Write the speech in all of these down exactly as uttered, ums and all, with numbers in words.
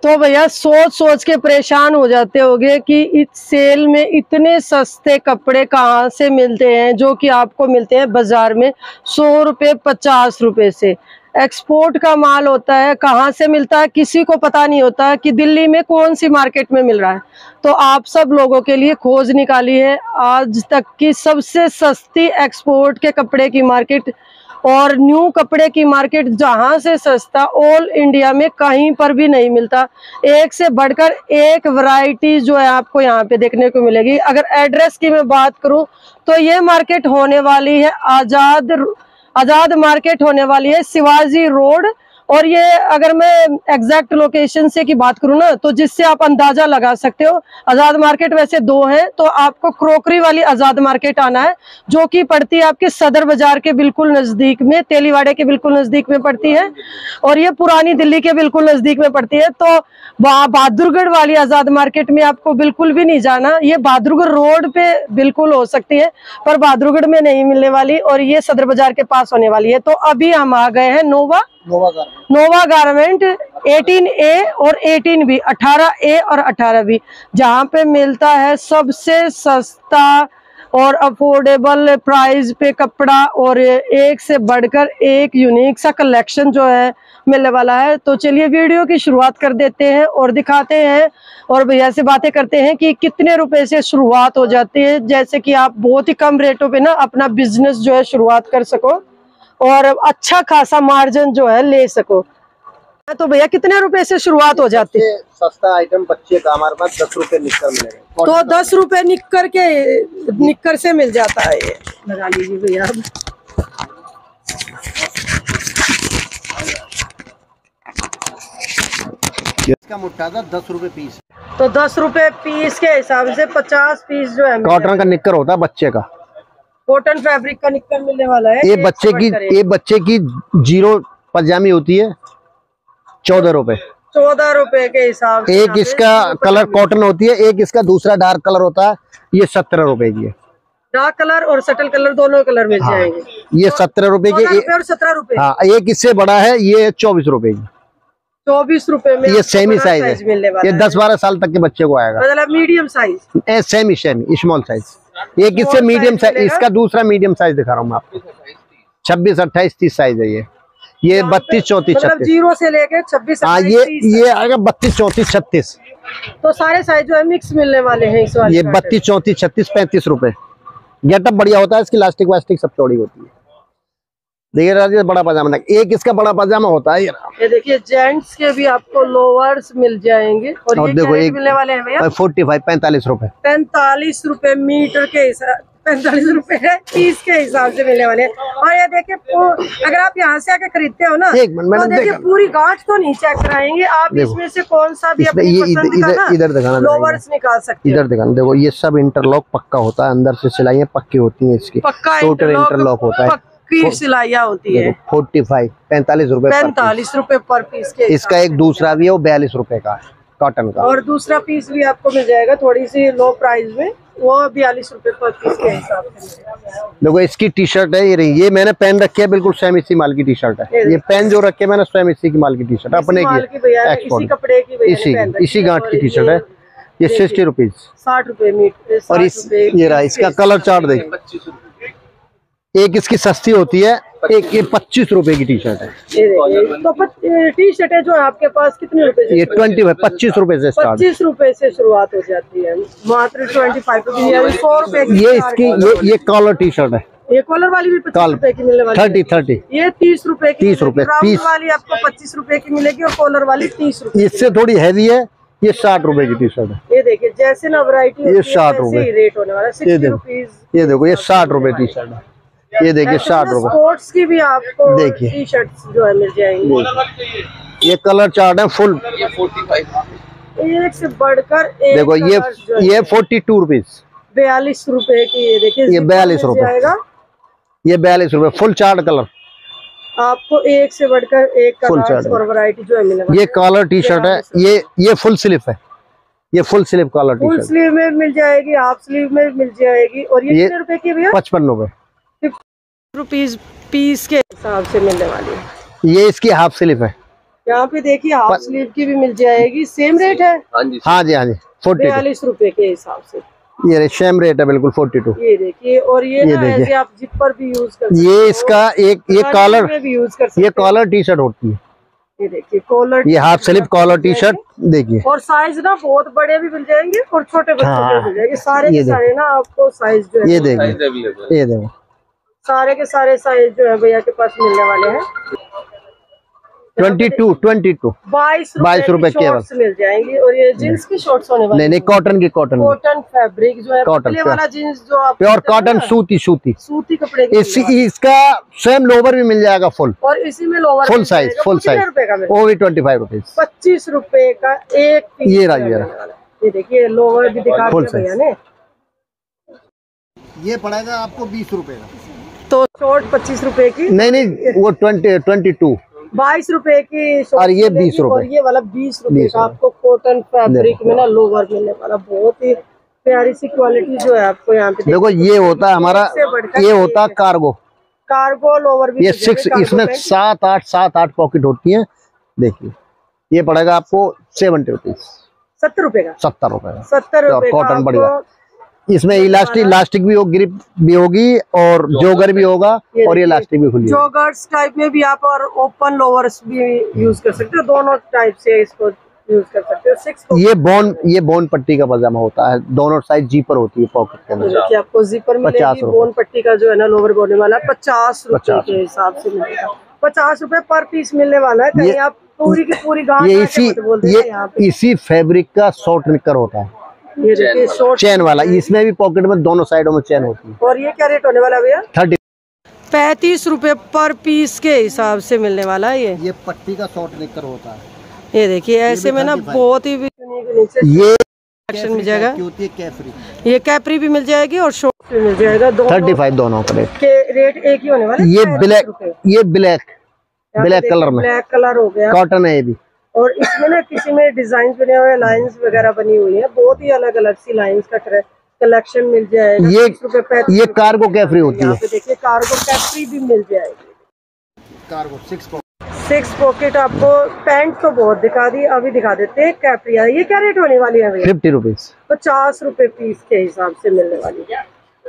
तो भैया सोच सोच के परेशान हो जाते होंगे कि इस सेल में इतने सस्ते कपड़े कहाँ से मिलते हैं, जो कि आपको मिलते हैं बाजार में सौ रुपये पचास रुपये से। एक्सपोर्ट का माल होता है, कहाँ से मिलता है किसी को पता नहीं होता कि दिल्ली में कौन सी मार्केट में मिल रहा है। तो आप सब लोगों के लिए खोज निकाली है आज तक की सबसे सस्ती एक्सपोर्ट के कपड़े की मार्केट और न्यू कपड़े की मार्केट, जहां से सस्ता ऑल इंडिया में कहीं पर भी नहीं मिलता। एक से बढ़कर एक वैरायटी जो है आपको यहाँ पे देखने को मिलेगी। अगर एड्रेस की मैं बात करूं तो ये मार्केट होने वाली है आजाद आजाद मार्केट होने वाली है शिवाजी रोड। और ये अगर मैं एग्जैक्ट लोकेशन से की बात करूँ ना, तो जिससे आप अंदाजा लगा सकते हो। आजाद मार्केट वैसे दो है, तो आपको क्रोकरी वाली आजाद मार्केट आना है, जो कि पड़ती है आपके सदर बाजार के बिल्कुल नजदीक में, तेलीवाड़े के बिल्कुल नजदीक में पड़ती है, और ये पुरानी दिल्ली के बिल्कुल नजदीक में पड़ती है। तो वहाँ बहादुरगढ़ वाली आजाद मार्केट में आपको बिल्कुल भी नहीं जाना। ये बहादुरगढ़ रोड पे बिल्कुल हो सकती है, पर बहादुरगढ़ में नहीं मिलने वाली, और ये सदर बाजार के पास होने वाली है। तो अभी हम आ गए हैं नोवा नोवा गारमेंट नोवा गारमेंट अठारह ए और अठारह बी, अठारह ए और अठारह बी, जहाँ पे मिलता है सबसे सस्ता और अफोर्डेबल प्राइस पे कपड़ा, और एक से बढ़कर एक यूनिक सा कलेक्शन जो है मिलने वाला है। तो चलिए वीडियो की शुरुआत कर देते हैं और दिखाते हैं और भैया से बातें करते हैं कि कितने रुपए से शुरुआत हो जाती है, जैसे कि आप बहुत ही कम रेटों पे ना अपना बिजनेस जो है शुरुआत कर सको और अच्छा खासा मार्जिन जो है ले सको। तो भैया कितने रुपए से शुरुआत हो जाती है? सस्ता आइटम बच्चे का हमारे पास दस रुपए निक्कर मिलेगा। तो दस रुपए निक्कर के निक्कर से मिल जाता है। ये लगा लीजिए भैया। इसका मुट्ठा था दस रुपए पीस। तो दस रुपए पीस के हिसाब से पचास पीस जो है कॉटन का निक्कर होता है बच्चे का, कॉटन फैब्रिक का निक्कर मिलने वाला है। ये बच्चे की ये बच्चे की जीरो पजामी होती है चौदह रुपए चौदह रुपए के हिसाब से। एक इसका कलर कॉटन होती है, एक इसका दूसरा डार्क कलर होता है, ये सत्रह रुपए की है। डार्क कलर और सटल कलर दोनों कलर मिल हाँ, जाएंगे। ये सत्रह रुपए के और सत्रह रुपए। हाँ, एक इससे बड़ा है, ये चौबीस रुपए की। चौबीस रुपए में ये सेमी साइज है, मिलने वाला ये दस बारह साल तक के बच्चे को आएगा। मतलब medium size, a semi semi small size. एक इससे मीडियम साइज, इसका दूसरा मीडियम साइज दिखा रहा हूँ मैं आपको। छब्बीस अट्ठाईस तीस साइज है ये ये बत्तीस चौतीस छत्तीस, जीरो से लेके छब्बीस। हाँ, ये ये आएगा बत्तीस चौतीस छत्तीस। तो सारे साइज जो है मिक्स मिलने वाले हैं इस वाले। ये बत्तीस चौतीस छत्तीस पैंतीस रुपए। गेटअप बढ़िया होता है, इसकी लास्टिक वास्टिक सब चौड़ी होती है। देखिए बड़ा पजामा, एक इसका बड़ा पजामा होता है। ये देखिए जेंट्स के भी आपको लोअर्स मिल जाएंगे। और, और ये देखो एक मिलने वाले हैं भैया फोर्टी फाइव पैंतालीस रुपए पैंतालीस रुपए मीटर के हिसाब, पैंतालीस रुपए है पीस के हिसाब से मिलने वाले हैं। और ये देखिए अगर आप यहाँ से आके खरीदते हो ना, तो देखिए पूरी गांठ तो नहीं चेक कराएंगे आप, इसमें से कौन सा भी अपनी पसंद का ना इधर दिखाना, लोअर्स निकाल सकते हैं। इधर दिखाना, देखो ये सब इंटरलॉक पक्का होता है, अंदर से सिलाइयाँ पक्की होती है, इसकी पक्का इंटरलॉक होता है, पक्की सिलाइयाँ होती है। फोर्टी फाइव पैंतालीस रुपए पैंतालीस रुपए पर पीस के। इसका एक दूसरा भी है, वो बयालीस रुपए का है कॉटन का, और दूसरा पीस भी आपको मिल जाएगा थोड़ी सी लो प्राइस में, वो बयालीस रुपए पर पीस के हिसाब से। देखो इसकी टी शर्ट है, ये रही, ये मैंने पहन रखी है, बिल्कुल सेम इसी माल की टी शर्ट है। ये पेन जो रखे मैंने स्वयं इसी की माल की टी शर्ट अपने की, इसी कपड़े की, इसी इसी गांठ की टी शर्ट है। ये सिक्सटी रुपीज साठ रुपए मीटर। और इस ये रहा, इसका कलर चार्ट देखिए, एक इसकी सस्ती होती है, एक ये पच्चीस रुपए की टी शर्ट है। तो टी शर्ट है जो आपके पास कितने रुपए से? ये ट्वेंटी फाइव पच्चीस रुपए से स्टार्ट, पच्चीस रुपए से शुरुआत हो जाती है, मात्र ट्वेंटी फाइव रुपए, सौ रुपए। ये इसकी ये ये कॉलर टी शर्ट है, ये कॉलर वाली भी पच्चीस रुपए की मिलने वाली है। थर्टी थर्टी ये तीस रुपए की, तीस रुपए पीस वाली आपको पच्चीस रुपए की मिलेगी और कॉलर वाली तीस रुपए। इससे थोड़ी हैवी है, ये साठ रुपए की टी शर्ट है। ये देखिए जैसे ना वैरायटी, ये साठ रुपए रेट होने वाला है। ये देखो, ये देखो ये साठ रुपए टी शर्ट है, ये देखिए साठ रुपए। स्पोर्ट्स की भी आपको देखिए टी शर्ट्स जो है मिल जाएंगी। ये कलर चार्ट है फुल, ये फोर्टी फाइव एक से बढ़कर एक। देखो ये ये फोर्टी टू रुपीज, बयालीस रुपए की। ये देखिए ये बयालीस रुपए, ये बयालीस रुपए फुल चार्ट कलर आपको एक से बढ़कर एक कलर और वैरायटी जो है मिलेगा। ये कॉलर टी शर्ट है, ये ये फुल स्लीव है, ये full sleeve collar T shirt, full sleeve में मिल जाएगी, हाफ स्लीव में मिल जाएगी। और ये कितने रुपए की भैया? पचपन रुपए रुपीज पीस के हिसाब से मिलने वाली है। ये इसकी हाफ स्लीव है, यहाँ पे देखिए हाफ स्लीव की भी मिल जाएगी, सेम रेट है। हाँ जी हाँ जी हाँ जी फोर्टी बयालीस रुपए के हिसाब से ये सेम रेट है बिल्कुल फोर्टी टू। ये देखिए, और ये, ये ना ऐसे आप जिपर भी यूज कर सकते हो। ये इसका एक ये कॉलर में भी यूज कर सकते ये कॉलर टी शर्ट होती है। ये देखिए कॉलर, ये half sleeve collar T shirt देखिए। और साइज ना बहुत बड़े भी मिल जाएंगे और छोटे बच्चों के भी मिल जाएंगे। सारे के सारे ना आपको साइज जो है ये देखिए ये देखो सारे के सारे साइज जो है भैया के पास मिलने वाले हैं। ट्वेंटी टू ट्वेंटी टू बाईस बाईस रुपए केवल मिल जाएंगी। और ये जींस की शॉर्ट्स होने वाली नहीं नहीं कॉटन की कॉटन कॉटन फैब्रिक जो है कॉटन वाला जींस जो आप प्योर कॉटन सूती सूती सूती कपड़े की इस, इसका सेम लोवर भी मिल जाएगा फुल, और इसी में lower full size full size वो भी ट्वेंटी फाइव रुपीज पच्चीस रुपए का एक पीस। ये रहा ये रहा ये देखिए लोवर भी दिखा दिया भैया ने। ये पड़ेगा आपको बीस रुपए का, तो शॉर्ट पच्चीस रुपए की नहीं नहीं वो ट्वेंटी ट्वेंटी टू बाईस रुपए की और ये बीस रुपए और ये वाला बीस रुपए का आपको कॉटन फैब्रिक में ना लोवर मिलने वाला। बहुत ही प्यारी सी क्वालिटी जो है आपको यहाँ पे देखो। ये होता है हमारा ये होता है कार्गो कार्गो लोवर भी। ये सिक्स इसमें सात आठ सात आठ पॉकेट होती है। देखिए ये पड़ेगा आपको सेवेंटी रुपीज सत्तर रुपए का सत्तर रुपए का सत्तर रुपए कॉटन बढ़िया। इसमें इलास्टिक इलास्टिक भी होगी, ग्रिप भी होगी और जोगर भी होगा और ये इलास्टिक भी खुली जोगर्स टाइप में भी आप और ओपन लोवर्स भी यूज कर सकते हो। दोनों टाइप से इसको यूज कर सकते हो। सिक्स ये बोन ये बोन पट्टी का पजामा होता है, दोनों साइड जीपर होती है पॉकेट के अंदर। देखिए आपको जीपर मिलेगी। बोन पट्टी का जो है ना लोवर बोलने वाला पचास रुपए के हिसाब से मिलेगा। पचास रुपए पर पीस मिलने वाला है। कहीं आप पूरी की पूरी गांठ ये इसी ये इसी फैब्रिक का शॉर्ट निकर होता है, ये देखिए शॉर्ट चैन वाला। इसमें भी पॉकेट में दोनों साइडों में चैन होती है। और ये क्या रेट होने वाला भैया? थर्टी पैंतीस रुपए पर पीस के हिसाब से मिलने वाला है। ये ये पट्टी का शॉर्ट निकर होता है। ये देखिए ऐसे में ना बहुत ही ये मिल जाएगा। कैफरी ये कैपरी भी मिल जाएगी और शॉर्ट भी मिल जाएगा। थर्टी फाइव दोनों का रेट के रेट एक ही होने वाला है। ये ब्लैक ये ब्लैक ब्लैक कलर में ब्लैक कलर हो गया, कॉटन है ये भी। और इसमें ना किसी में डिजाइन बने हुए लाइंस वगैरह बनी हुई है। बहुत ही अलग अलग सी लाइंस का कलेक्शन मिल जाएगा। ये ये कार्गो कैफरी होती है। देखिए कार्गो कैफरी भी मिल जाएगी। कार्गो सिक्स सिक्स पॉकेट आपको पैंट तो बहुत दिखा दी, अभी दिखा देते हैं कैपरी। ये क्या रेट होने वाली है भैया? फिफ्टी रुपीज पचास रुपए पीस के हिसाब से मिलने वाली है।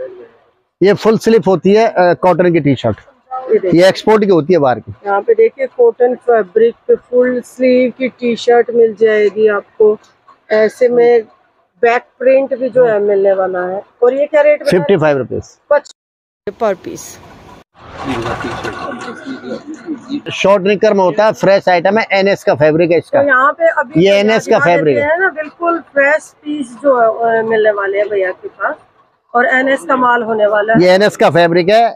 ये फुल स्लीव होती है कॉटन की टी शर्ट। ये एक्सपोर्ट की होती है बाहर की। यहाँ पे देखिए कॉटन फैब्रिक पे फुल स्लीव की टी शर्ट मिल जाएगी आपको। ऐसे में बैक प्रिंट भी जो है मिलने वाला है। और ये क्या rate? Fifty five rupees per piece. Short knicker में होता है, फ्रेश आइटम है, एनएस का फैब्रिक है इसका। तो यहाँ पे अभी ये एनएस का फैब्रिक है ना, बिल्कुल फ्रेश पीस जो है मिलने वाले हैं भैया के पास। और एनएस का माल होने वाला है। ये एनएस का फैब्रिक है,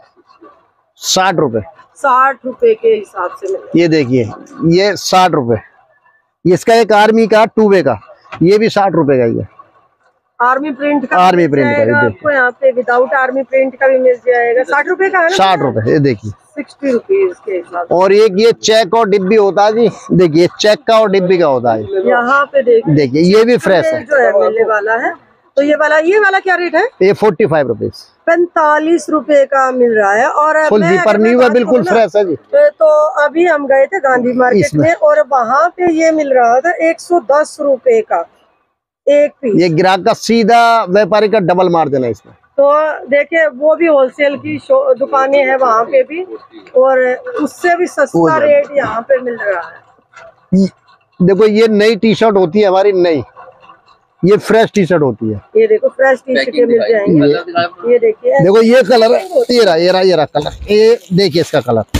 साठ रुपए साठ रुपए के हिसाब से मिले। ये देखिए ये साठ रुपए। इसका एक आर्मी का टू वे का, ये भी साठ रुपए का। ये आर्मी प्रिंट का आर्मी प्रिंट का आपको यहाँ पे विदाउट आर्मी प्रिंट का भी मिल जाएगा। साठ रुपए का है ना? साठ रुपए। ये देखिए सिक्सटी रुपीज के हिसाब। और एक ये चेक और डिब्बी होता है जी। देखिए चेक का और डिब्बी का होता है। यहाँ पे देखिए देखिए ये भी फ्रेश है जो है मिलने वाला है। तो ये वाला ये वाला क्या रेट है? ये फोर्टी फाइव रुपीज पैंतालीस रुपए का मिल रहा है। और फुल जीपर न्यू है, बिल्कुल फ्रेश है जी। तो अभी हम गए थे गांधी मार्केट में और वहाँ पे ये मिल रहा था एक सौ दस रुपए का एक पीस। ये ग्राहक का सीधा व्यापारी का डबल मार्जिन है इसमें। तो देखिए वो भी होलसेल की दुकानें हैं वहाँ पे भी, और उससे भी सस्ता रेट यहाँ पे मिल रहा है। देखो ये नई टी शर्ट होती है हमारी, नई ये फ्रेश टी शर्ट होती है। ये देखो फ्रेश टी शर्ट मिल जाएंगे। ये देखिए देखो ये कलर है, ये रहा ये रहा ये रहा कलर। ये देखिए इसका कलर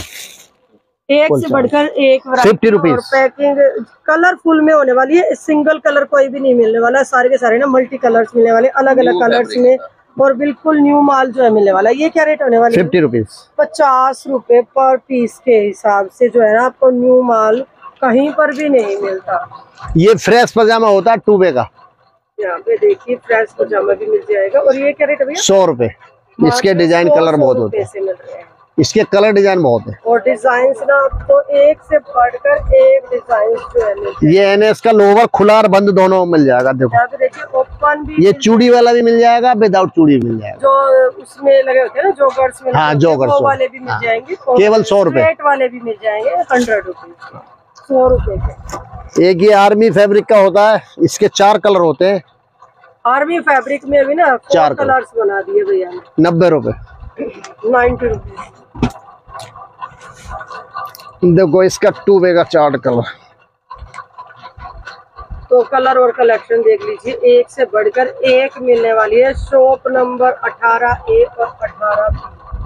एक से बढ़कर एक फिफ्टी रुपीज। पैकिंग कलरफुल में होने वाली है। सिंगल कलर कोई भी नहीं मिलने वाला, सारे के सारे ना मल्टी कलर्स मिलने वाले, अलग अलग कलर्स में, और बिल्कुल न्यू माल जो है मिलने वाला। ये क्या रेट होने वाला है? फिफ्टी रुपीज पचास रुपए पर पीस के हिसाब से जो है ना आपको न्यू माल कहीं पर भी नहीं मिलता। ये फ्रेश पजामा होता है टू वे का। यहाँ पे देखिए फ्रेश पजामा भी मिल जाएगा। और ये क्या रेट है भैया? सौ रुपए। इसके डिजाइन कलर बहुत होते हैं, इसके कलर डिजाइन बहुत है। और डिजाइन ना आपको एक से बढ़कर एक डिजाइन जो है। ये एनएस का लोवर खुला और बंद दोनों मिल जाएगा। देखो देखिए ओपन भी, ये चूड़ी वाला भी मिल जाएगा, विदाउट चूड़ी भी मिल जाएगा। जो उसमें लगे होते हैं ना जोगर्स में, हाँ जोगर्स वाले भी मिल जाएंगे। केवल सौ रुपए वाले भी मिल जाएंगे हंड्रेड रुपीज। सौ रुपए के। एक ये आर्मी फैब्रिक का होता है, इसके चार कलर होते हैं। आर्मी फैब्रिक में भी ना चार कलर्स बना दिए भैया ने। नब्बे रुपए, नाइन्टी रुपीज। देखो इसका टू वे का चार्ट कलर। तो कलर और कलेक्शन देख लीजिए, एक से बढ़कर एक मिलने वाली है। शॉप नंबर अठारह ए और अठारह।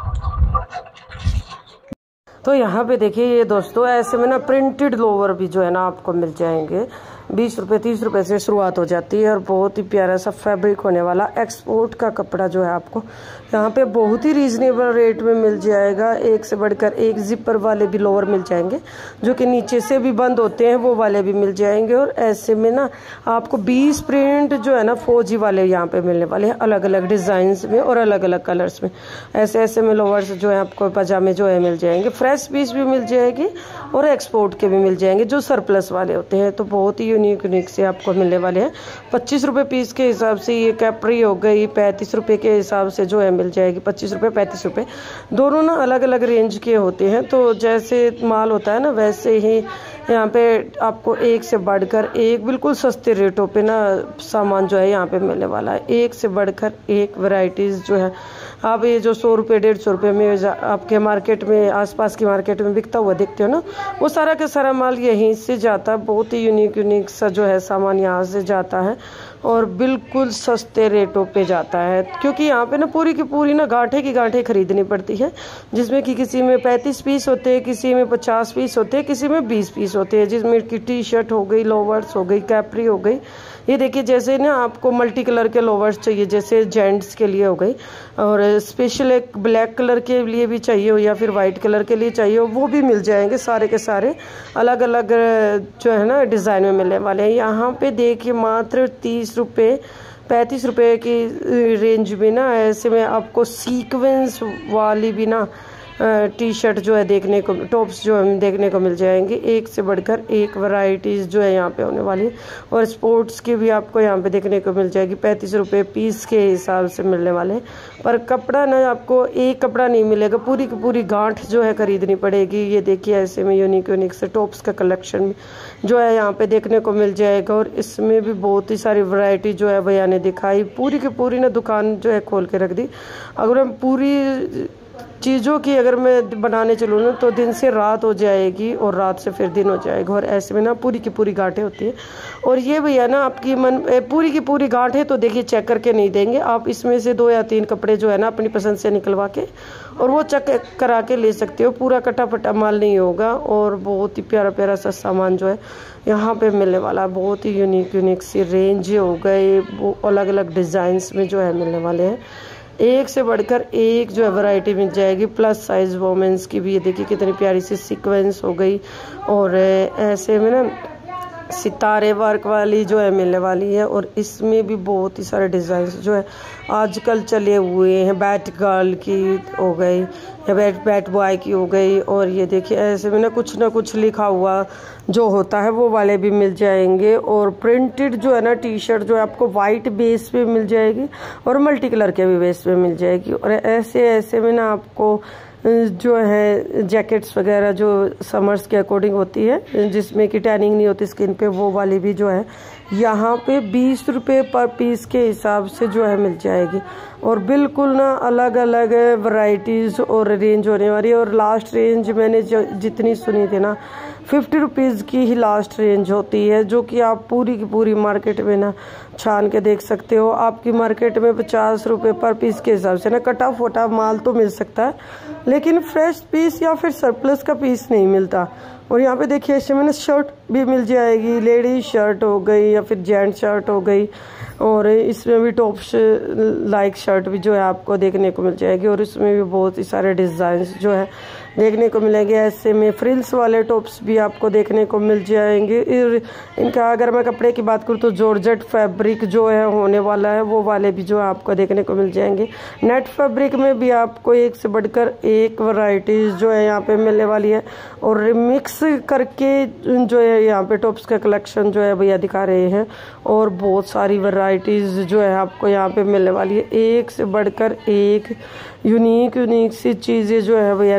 तो यहाँ पे देखिए ये दोस्तों, ऐसे में ना प्रिंटेड लोवर भी जो है ना आपको मिल जाएंगे। बीस रुपये तीस रुपये से शुरुआत हो जाती है और बहुत ही प्यारा सा फैब्रिक होने वाला एक्सपोर्ट का कपड़ा जो है आपको यहाँ पे बहुत ही रीजनेबल रेट में मिल जाएगा। एक से बढ़कर एक जिपर वाले भी लोअर मिल जाएंगे, जो कि नीचे से भी बंद होते हैं, वो वाले भी मिल जाएंगे। और ऐसे में ना आपको बीस प्रिंट जो है ना फौजी वाले यहाँ पे मिलने वाले हैं, अलग अलग डिज़ाइंस में और अलग अलग कलर्स में। ऐसे ऐसे में लोअर्स जो है आपको पजामे जो है मिल जाएंगे। फ्रेश पीस भी मिल जाएगी और एक्सपोर्ट के भी मिल जाएंगे जो सरप्लस वाले होते हैं। तो बहुत ही यूनिक यूनिक से आपको मिलने वाले हैं। पच्चीस रुपये पीस के हिसाब से ये कैप्री हो गई, पैंतीस रुपये के हिसाब से जो है मिल जाएगी। पच्चीस रुपये पैंतीस रुपये दोनों ना अलग अलग रेंज के होते हैं। तो जैसे माल होता है ना वैसे ही यहाँ पे आपको एक से बढ़कर एक बिल्कुल सस्ते रेटों पे ना सामान जो है यहाँ पे मिलने वाला है। एक से बढ़कर एक वैरायटीज़ जो है आप ये जो सौ रुपये डेढ़ सौ रुपये में आपके मार्केट में आसपास की मार्केट में बिकता हुआ देखते हो ना, वो सारा का सारा माल यहीं से जाता है। बहुत ही यूनिक यूनिक सा जो है सामान यहाँ से जाता है और बिल्कुल सस्ते रेटों पे जाता है, क्योंकि यहाँ पे ना पूरी की पूरी ना गांठे की गांठे खरीदनी पड़ती है, जिसमें कि किसी में पैंतीस पीस होते हैं, किसी में पचास पीस होते हैं, किसी में बीस पीस होते हैं, जिसमें कि टी शर्ट हो गई, लोवर्स हो गई, कैप्री हो गई। ये देखिए जैसे ना आपको मल्टी कलर के लोवर्स चाहिए, जैसे जेंट्स के लिए हो गई, और स्पेशल एक ब्लैक कलर के लिए भी चाहिए हो या फिर वाइट कलर के लिए चाहिए हो, वो भी मिल जाएंगे। सारे के सारे अलग अलग जो है ना डिज़ाइन में मिलने वाले हैं। यहाँ पे देखिए मात्र तीस रुपये पैंतीस रुपये की रेंज में ना ऐसे में आपको सीक्वेंस वाली भी ना टी शर्ट जो है देखने को, टॉप्स जो है देखने को मिल जाएंगे। एक से बढ़कर एक वैरायटीज़ जो है यहाँ पे होने वाली है और स्पोर्ट्स की भी आपको यहाँ पे देखने को मिल जाएगी। पैंतीस रुपये पीस के हिसाब से मिलने वाले हैं, पर कपड़ा ना आपको एक कपड़ा नहीं मिलेगा, पूरी की पूरी गांठ जो है खरीदनी पड़ेगी। ये देखिए ऐसे में यूनिक यूनिक से टॉप्स का कलेक्शन जो है यहाँ पे देखने को मिल जाएगा और इसमें भी बहुत ही सारी वैरायटी जो है भैया ने दिखाई। पूरी की पूरी ना दुकान जो है खोल के रख दी। अगर हम पूरी चीज़ों की अगर मैं बनाने चलूँ ना तो दिन से रात हो जाएगी और रात से फिर दिन हो जाएगा, और ऐसे में ना पूरी की पूरी गांठें होती है। और ये भैया ना आपकी मन पूरी की पूरी गांठें तो देखिए चेक करके नहीं देंगे, आप इसमें से दो या तीन कपड़े जो है ना अपनी पसंद से निकलवा के और वो चेक करा के ले सकते हो। पूरा कटा फटा माल नहीं होगा और बहुत ही प्यारा प्यारा सा सामान जो है यहाँ पे मिलने वाला है। बहुत ही यूनिक यूनिक सी रेंज हो गए, वो अलग अलग डिज़ाइंस में जो है मिलने वाले हैं। एक से बढ़कर एक जो है वैरायटी मिल जाएगी। प्लस साइज वोमेंस की भी ये देखिए कितनी प्यारी सी सीक्वेंस हो गई, और ऐसे में ना सितारे वर्क वाली जो है मिलने वाली है। और इसमें भी बहुत ही सारे डिज़ाइन जो है आजकल चले हुए हैं, बैट गर्ल की हो गई या बैट बैट बॉय की हो गई। और ये देखिए ऐसे में ना कुछ ना कुछ लिखा हुआ जो होता है वो वाले भी मिल जाएंगे। और प्रिंटेड जो है ना टी शर्ट जो है आपको वाइट बेस पे मिल जाएगी और मल्टी कलर के भी बेस पे मिल जाएगी। और ऐसे ऐसे में ना आपको जो है जैकेट्स वगैरह जो समर्स के अकॉर्डिंग होती है, जिसमें कि टैनिंग नहीं होती स्किन पे, वो वाली भी जो है यहाँ पे बीस रुपये पर पीस के हिसाब से जो है मिल जाएगी। और बिल्कुल ना अलग अलग वैरायटीज़ और रेंज होने वाली है। और लास्ट रेंज मैंने जो जितनी सुनी थी ना फिफ्टी रुपीज़ की ही लास्ट रेंज होती है, जो कि आप पूरी की पूरी मार्केट में ना छान के देख सकते हो। आपकी मार्केट में पचास रुपये पर पीस के हिसाब से ना कटा फोटा माल तो मिल सकता है, लेकिन फ्रेश पीस या फिर सरप्लस का पीस नहीं मिलता। और यहाँ पे देखिए ऐसे मैंने शर्ट भी मिल जाएगी, लेडीज शर्ट हो गई या फिर जेंट शर्ट हो गई, और इसमें भी टॉप्स लाइक शर्ट भी जो है आपको देखने को मिल जाएगी। और इसमें भी बहुत ही सारे डिज़ाइंस जो है देखने को मिलेंगे। ऐसे में फ्रिल्स वाले टॉप्स भी आपको देखने को मिल जाएंगे। इनका अगर मैं कपड़े की बात करूँ तो जॉर्जेट फैब्रिक जो है होने वाला है, वो वाले भी जो है आपको देखने को मिल जाएंगे। नेट फैब्रिक में भी आपको एक से बढ़कर एक वैरायटीज जो है यहाँ पे मिलने वाली है। और मिक्स करके जो है यहाँ पे टॉप्स का कलेक्शन जो है भैया दिखा रहे हैं, और बहुत सारी वैरायटीज़ जो है आपको यहाँ पे मिलने वाली है। एक से बढ़कर एक यूनिक यूनिक सी चीज़ें जो है भैया ने निकाल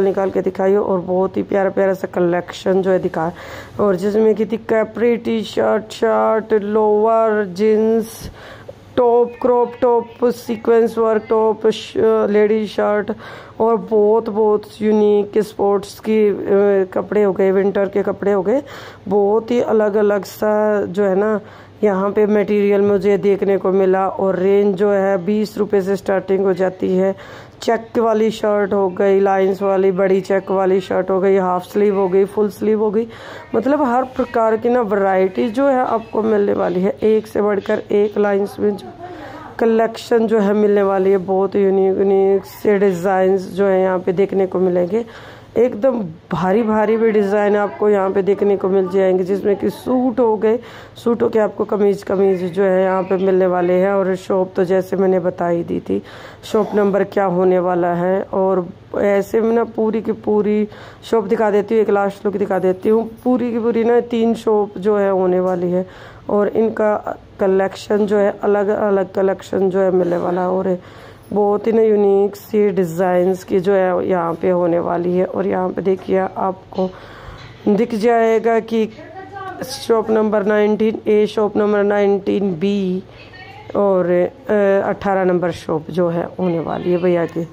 निकाल निकाल के दिखाई और बहुत ही प्यारा प्यारा सा कलेक्शन जो है दिखा, और जिसमें कि capri T shirt, shirt, lower, jeans, top, crop top, sequence work top, ladies shirt और बहुत बहुत यूनिक स्पोर्ट्स की कपड़े हो गए, विंटर के कपड़े हो गए। बहुत ही अलग अलग सा जो है ना यहाँ पे मटेरियल मुझे देखने को मिला, और रेंज जो है बीस रुपए से स्टार्टिंग हो जाती है। चेक वाली शर्ट हो गई, लाइंस वाली बड़ी चेक वाली शर्ट हो गई, हाफ स्लीव हो गई, फुल स्लीव हो गई, मतलब हर प्रकार की ना वैरायटी जो है आपको मिलने वाली है। एक से बढ़कर एक लाइंस में जो कलेक्शन जो है मिलने वाली है। बहुत यूनिक यूनिक से डिज़ाइंस जो है यहाँ पे देखने को मिलेंगे। एकदम भारी भारी भी डिज़ाइन आपको यहाँ पे देखने को मिल जाएंगे, जिसमें कि सूट हो गए, सूटों के आपको कमीज कमीज जो है यहाँ पे मिलने वाले हैं। और शॉप तो जैसे मैंने बता ही दी थी शॉप नंबर क्या होने वाला है, और ऐसे में ना पूरी की पूरी शॉप दिखा देती हूँ, एक लास्ट लुक दिखा देती हूँ। पूरी की पूरी ना तीन शॉप जो है होने वाली है, और इनका कलेक्शन जो है अलग अलग कलेक्शन जो है मिलने वाला, और बहुत ही ना यूनिक सी डिज़ाइंस की जो है यहाँ पे होने वाली है। और यहाँ पे देखिए आपको दिख जाएगा कि shop number nineteen A, shop number nineteen B और अट्ठारह नंबर शॉप जो है होने वाली है भैया की।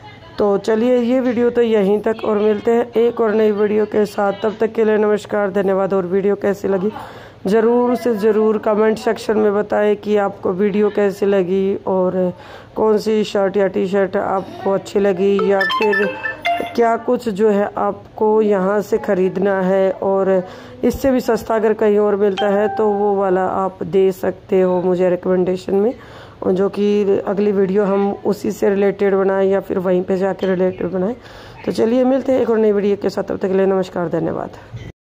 तो चलिए ये वीडियो तो यहीं तक, और मिलते हैं एक और नई वीडियो के साथ। तब तक के लिए नमस्कार, धन्यवाद। और वीडियो कैसी लगी ज़रूर से ज़रूर कमेंट सेक्शन में बताएं कि आपको वीडियो कैसी लगी, और कौन सी शर्ट या टी शर्ट आपको अच्छी लगी, या फिर क्या कुछ जो है आपको यहाँ से ख़रीदना है, और इससे भी सस्ता अगर कहीं और मिलता है तो वो वाला आप दे सकते हो मुझे रिकमेंडेशन में, और जो कि अगली वीडियो हम उसी से रिलेटेड बनाएं या फिर वहीं पे जाके रिलेटेड बनाएं। तो चलिए मिलते हैं एक और नई वीडियो के साथ। तब तक के लिए नमस्कार, धन्यवाद।